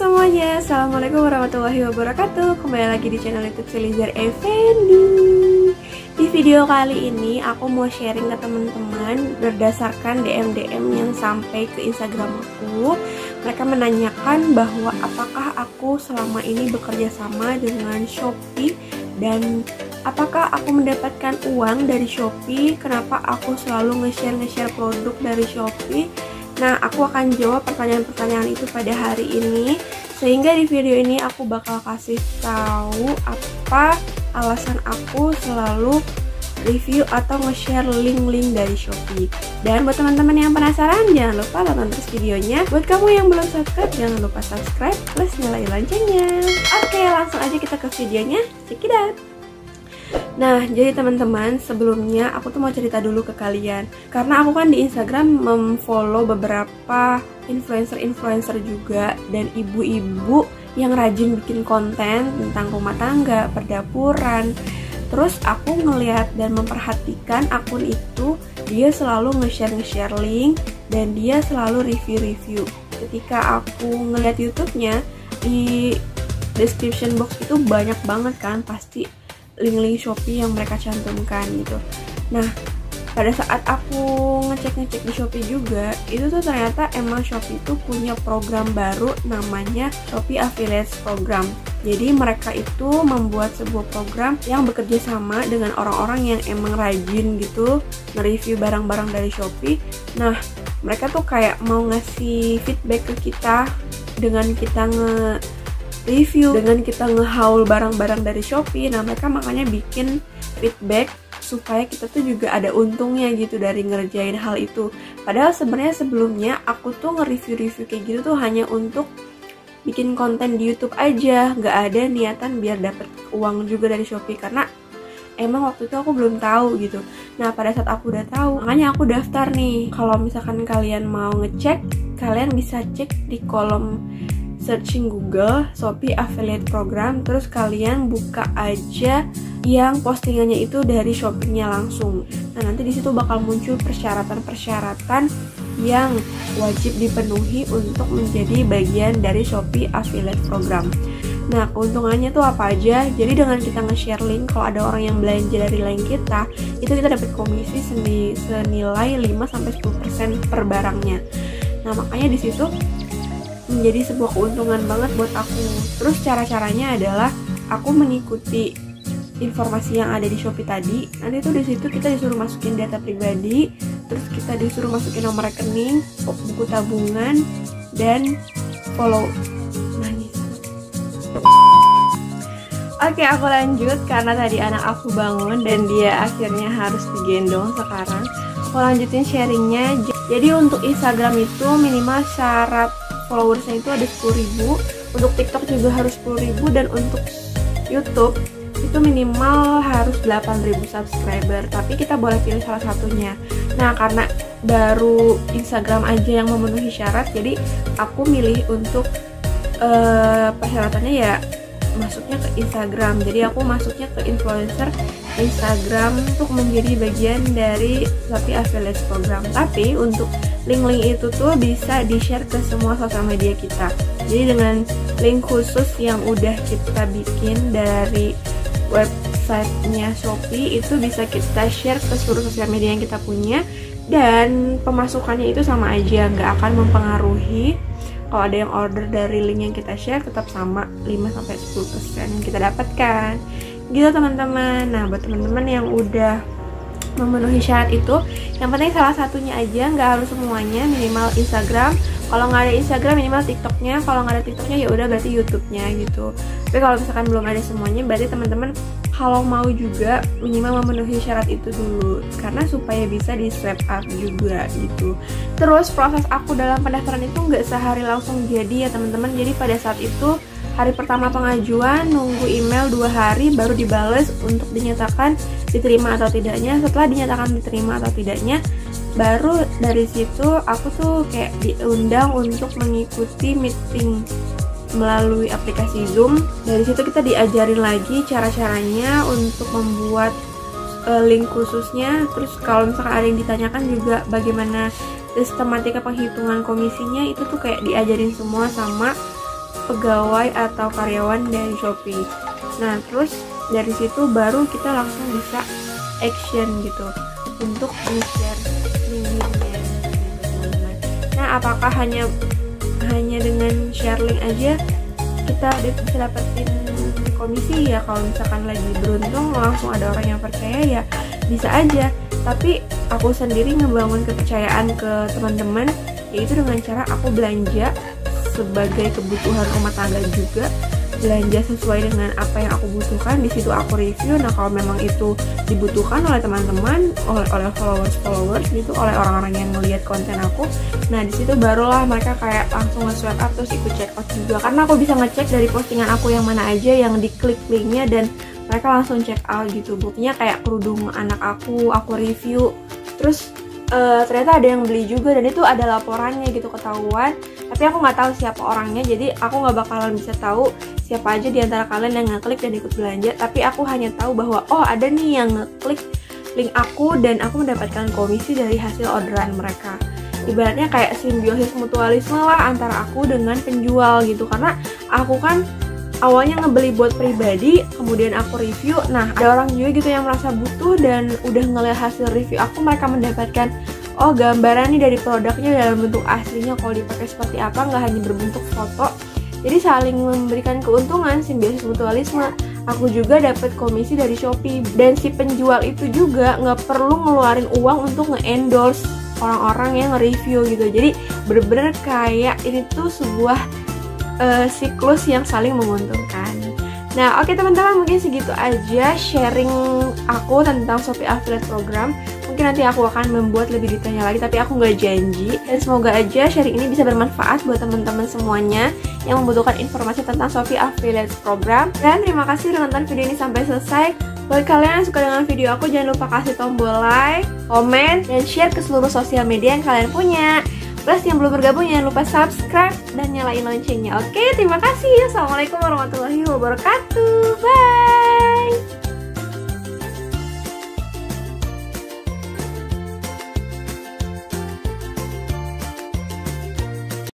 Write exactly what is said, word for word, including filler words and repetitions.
semuanya, assalamualaikum warahmatullahi wabarakatuh. Kembali lagi di channel YouTube Selizar Effendi. Di video kali ini aku mau sharing ke teman-teman berdasarkan D M D M yang sampai ke Instagram aku. Mereka menanyakan bahwa apakah aku selama ini bekerja sama dengan Shopee dan apakah aku mendapatkan uang dari Shopee. Kenapa aku selalu nge-share nge-share produk dari Shopee. Nah, aku akan jawab pertanyaan-pertanyaan itu pada hari ini. Sehingga di video ini aku bakal kasih tahu apa alasan aku selalu review atau nge-share link-link dari Shopee. Dan buat teman-teman yang penasaran, jangan lupa tonton terus videonya. Buat kamu yang belum subscribe, jangan lupa subscribe plus nyalain loncengnya. Oke, langsung aja kita ke videonya. Check it out. Nah, jadi teman-teman, sebelumnya aku tuh mau cerita dulu ke kalian. Karena aku kan di Instagram memfollow beberapa influencer-influencer juga dan ibu-ibu yang rajin bikin konten tentang rumah tangga, perdapuran. Terus aku ngelihat dan memperhatikan akun itu, dia selalu nge-share nge-share link dan dia selalu review-review. Ketika aku ngelihat YouTube-nya, di description box itu banyak banget kan pasti link-link Shopee yang mereka cantumkan gitu. Nah, pada saat aku ngecek-ngecek di Shopee juga, itu tuh ternyata emang Shopee itu punya program baru namanya Shopee Affiliate Program. Jadi mereka itu membuat sebuah program yang bekerja sama dengan orang-orang yang emang rajin gitu nge-review barang-barang dari Shopee. Nah, mereka tuh kayak mau ngasih feedback ke kita dengan kita nge review, dengan kita ngehaul barang-barang dari Shopee. Nah, mereka makanya bikin feedback supaya kita tuh juga ada untungnya gitu dari ngerjain hal itu. Padahal sebenarnya sebelumnya aku tuh nge-review-review kayak gitu tuh hanya untuk bikin konten di YouTube aja, nggak ada niatan biar dapet uang juga dari Shopee, karena emang waktu itu aku belum tahu gitu. Nah, pada saat aku udah tahu, makanya aku daftar nih. Kalau misalkan kalian mau ngecek, kalian bisa cek di kolom searching Google Shopee Affiliate Program, terus kalian buka aja yang postingannya itu dari Shopee-nya langsung. Nah, nanti di situ bakal muncul persyaratan-persyaratan yang wajib dipenuhi untuk menjadi bagian dari Shopee Affiliate Program. Nah, keuntungannya tuh apa aja? Jadi dengan kita nge-share link, kalau ada orang yang belanja dari link kita, itu kita dapat komisi senilai lima sampai sepuluh persen per barangnya. Nah, makanya di situ menjadi sebuah keuntungan banget buat aku. Terus cara-caranya adalah aku mengikuti informasi yang ada di Shopee tadi. Nanti tuh di situ kita disuruh masukin data pribadi, terus kita disuruh masukin nomor rekening, buku tabungan, dan follow. Nah, ini. Oke, aku lanjut karena tadi anak aku bangun dan dia akhirnya harus digendong sekarang. Aku lanjutin sharingnya. Jadi untuk Instagram itu minimal syarat followersnya itu ada sepuluh ribu, untuk TikTok juga harus sepuluh ribu, dan untuk YouTube itu minimal harus delapan ribu subscriber, tapi kita boleh pilih salah satunya. Nah, karena baru Instagram aja yang memenuhi syarat, jadi aku milih untuk uh, persyaratannya ya masuknya ke Instagram. Jadi aku masuknya ke influencer Instagram untuk menjadi bagian dari Shopee Affiliate Program. Tapi untuk link-link itu tuh bisa di-share ke semua sosial media kita. Jadi dengan link khusus yang udah kita bikin dari websitenya Shopee, itu bisa kita share ke seluruh sosial media yang kita punya. Dan pemasukannya itu sama aja, nggak akan mempengaruhi. Kalau ada yang order dari link yang kita share, tetap sama lima sampai sepuluh persen yang kita dapatkan gitu teman-teman. Nah, buat teman-teman yang udah memenuhi syarat itu, yang penting salah satunya aja, nggak harus semuanya. Minimal Instagram, kalau nggak ada Instagram minimal TikToknya, kalau nggak ada TikToknya ya udah berarti YouTube-nya gitu. Tapi kalau misalkan belum ada semuanya, berarti teman-teman kalau mau juga minimal memenuhi syarat itu dulu, karena supaya bisa di swipe up juga gitu. Terus proses aku dalam pendaftaran itu nggak sehari langsung jadi ya teman-teman. Jadi pada saat itu hari pertama pengajuan nunggu email dua hari baru dibales untuk dinyatakan diterima atau tidaknya. Setelah dinyatakan diterima atau tidaknya, baru dari situ aku tuh kayak diundang untuk mengikuti meeting melalui aplikasi Zoom. Dari situ kita diajarin lagi cara-caranya untuk membuat uh, link khususnya. Terus kalau misalkan ada yang ditanyakan juga bagaimana sistematika penghitungan komisinya, itu tuh kayak diajarin semua sama pegawai atau karyawan dari Shopee. Nah, terus dari situ baru kita langsung bisa action gitu untuk share link-linknya gitu, teman-teman. Nah, apakah hanya hanya dengan share link aja kita bisa dapetin komisi? Ya kalau misalkan lagi beruntung langsung ada orang yang percaya ya bisa aja. Tapi aku sendiri ngebangun kepercayaan ke teman-teman yaitu dengan cara aku belanja sebagai kebutuhan rumah tangga juga, belanja sesuai dengan apa yang aku butuhkan. Di situ aku review. Nah, kalau memang itu dibutuhkan oleh teman-teman, oleh oleh followers-followers gitu, oleh orang-orang yang melihat konten aku, nah di situ barulah mereka kayak langsung nge-swipe up terus ikut check out juga. Karena aku bisa ngecek dari postingan aku yang mana aja yang diklik linknya dan mereka langsung check out gitu. Buktinya kayak kerudung anak aku, aku review, terus uh, ternyata ada yang beli juga dan itu ada laporannya gitu, ketahuan. Tapi aku nggak tahu siapa orangnya, jadi aku nggak bakalan bisa tahu siapa aja di antara kalian yang ngeklik dan ikut belanja. Tapi aku hanya tahu bahwa oh ada nih yang ngeklik link aku dan aku mendapatkan komisi dari hasil orderan mereka. Ibaratnya kayak simbiosis mutualisme lah antara aku dengan penjual gitu. Karena aku kan awalnya ngebeli buat pribadi, kemudian aku review. Nah, ada orang juga gitu yang merasa butuh dan udah ngeliat hasil review aku, mereka mendapatkan oh gambaran nih dari produknya dalam bentuk aslinya kalau dipakai seperti apa, nggak hanya berbentuk foto. Jadi saling memberikan keuntungan, simbiosis mutualisme. Aku juga dapat komisi dari Shopee dan si penjual itu juga nggak perlu ngeluarin uang untuk nge-endorse orang-orang yang nge-review gitu. Jadi bener-bener kayak ini tuh sebuah uh, siklus yang saling menguntungkan. Nah, oke okay, teman-teman, mungkin segitu aja sharing aku tentang Shopee Affiliate Program. Mungkin nanti aku akan membuat lebih detailnya lagi, tapi aku nggak janji. Dan semoga aja sharing ini bisa bermanfaat buat teman-teman semuanya yang membutuhkan informasi tentang Shopee Affiliate Program. Dan terima kasih udah nonton video ini sampai selesai. Buat kalian yang suka dengan video aku, jangan lupa kasih tombol like, komen, dan share ke seluruh sosial media yang kalian punya. Plus yang belum bergabung jangan lupa subscribe dan nyalain loncengnya. Oke, terima kasih. Assalamualaikum warahmatullahi wabarakatuh. Bye.